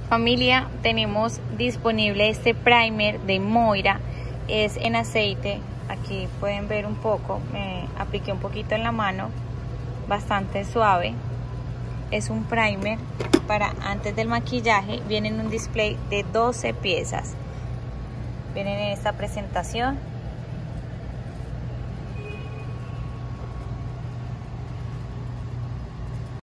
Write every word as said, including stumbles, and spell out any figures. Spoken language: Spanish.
Familia, tenemos disponible este primer de Moira, es en aceite. Aquí pueden ver un poco, me apliqué un poquito en la mano, bastante suave. Es un primer para antes del maquillaje. Viene en un display de doce piezas. Vienen en esta presentación.